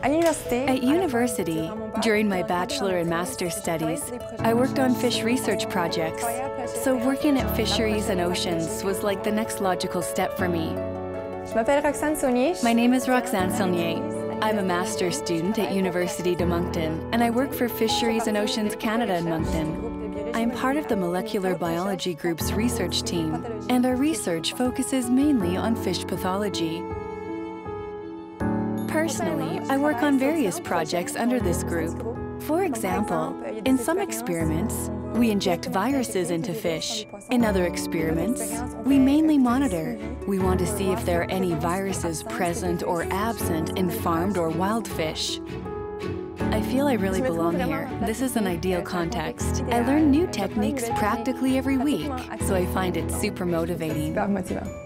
At university, during my bachelor and master's studies, I worked on fish research projects. So working at Fisheries and Oceans was like the next logical step for me. My name is Roxanne Saulnier. I'm a master's student at University de Moncton, and I work for Fisheries and Oceans Canada in Moncton. I'm part of the molecular biology group's research team, and our research focuses mainly on fish pathology. Personally, I work on various projects under this group. For example, in some experiments, we inject viruses into fish. In other experiments, we mainly monitor. We want to see if there are any viruses present or absent in farmed or wild fish. I feel I really belong here. This is an ideal context. I learn new techniques practically every week, so I find it super motivating.